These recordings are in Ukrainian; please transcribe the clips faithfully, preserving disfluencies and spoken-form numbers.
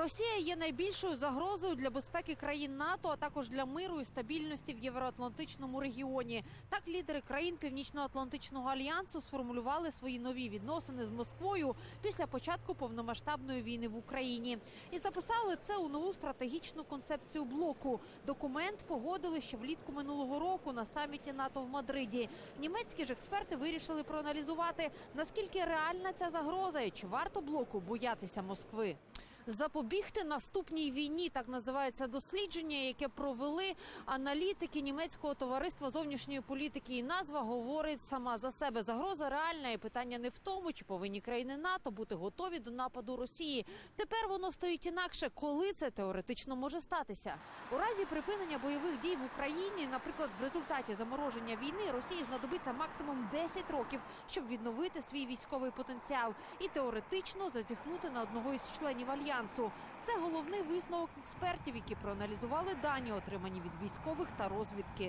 Росія є найбільшою загрозою для безпеки країн НАТО, а також для миру і стабільності в євроатлантичному регіоні. Так лідери країн Північно-Атлантичного альянсу сформулювали свої нові відносини з Москвою після початку повномасштабної війни в Україні. І записали це у нову стратегічну концепцію блоку. Документ погодили ще влітку минулого року на саміті НАТО в Мадриді. Німецькі ж експерти вирішили проаналізувати, наскільки реальна ця загроза і чи варто блоку боятися Москви. Запобігти наступній війні – так називається дослідження, яке провели аналітики німецького товариства зовнішньої політики. І назва говорить сама за себе. Загроза реальна, і питання не в тому, чи повинні країни НАТО бути готові до нападу Росії. Тепер воно стоїть інакше, коли це теоретично може статися. У разі припинення бойових дій в Україні, наприклад, в результаті замороження війни, Росії знадобиться максимум десять років, щоб відновити свій військовий потенціал і теоретично зазіхнути на одного із членів альянсу. Це головний висновок експертів, які проаналізували дані, отримані від військових та розвідки.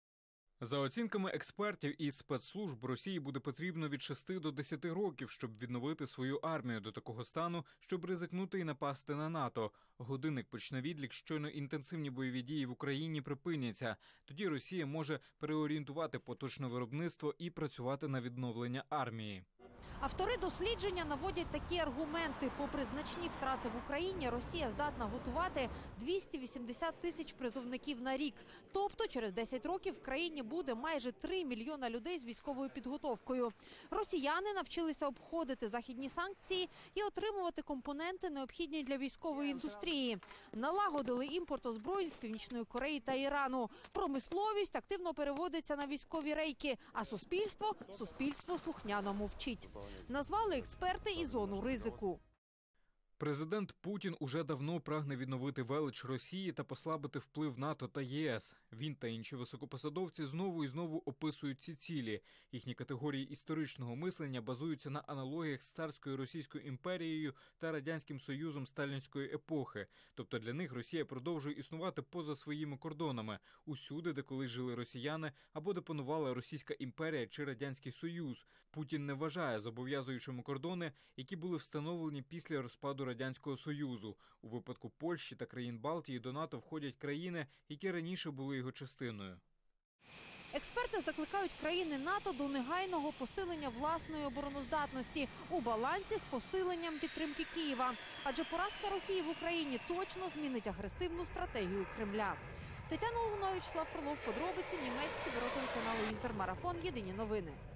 За оцінками експертів і спецслужб, Росії буде потрібно від шести до десяти років, щоб відновити свою армію до такого стану, щоб ризикнути і напасти на НАТО. Годинник почне відлік, щойно інтенсивні бойові дії в Україні припиняться. Тоді Росія може переорієнтувати поточне виробництво і працювати на відновлення армії. Автори дослідження наводять такі аргументи. Попри значні втрати в Україні, Росія здатна готувати двісті вісімдесят тисяч призовників на рік. Тобто через десять років в країні буде майже три мільйона людей з військовою підготовкою. Росіяни навчилися обходити західні санкції і отримувати компоненти, необхідні для військової індустрії. Налагодили імпорт озброєнь з Північної Кореї та Ірану. Промисловість активно переводиться на військові рейки, а суспільство – суспільство слухняно мовчить. Назвали експерти і зону ризику. Президент Путін уже давно прагне відновити велич Росії та послабити вплив НАТО та ЄС. Він та інші високопосадовці знову і знову описують ці цілі. Їхні категорії історичного мислення базуються на аналогіях з царською Російською імперією та Радянським Союзом сталінської епохи. Тобто для них Росія продовжує існувати поза своїми кордонами, усюди, де колись жили росіяни, або де панувала Російська імперія чи Радянський Союз. Путін не вважає зобов'язуючими кордони, які були встановлені після розпаду Радянського Союзу. У випадку Польщі та країн Балтії до НАТО входять країни, які раніше були його частиною. Експерти закликають країни НАТО до негайного посилення власної обороноздатності у балансі з посиленням підтримки Києва. Адже поразка Росії в Україні точно змінить агресивну стратегію Кремля. Тетяна Лугунович, Слав Фролов, подробиці, німецьке бюро телеканалу Інтермарафон, єдині новини.